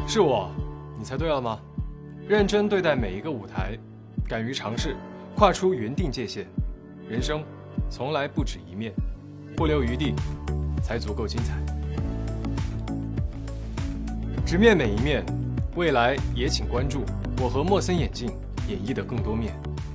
是我，你猜对了吗？认真对待每一个舞台，敢于尝试，跨出原定界限。人生从来不止一面，不留余地，才足够精彩。直面每一面，未来也请关注我和莫森眼镜演绎的更多面。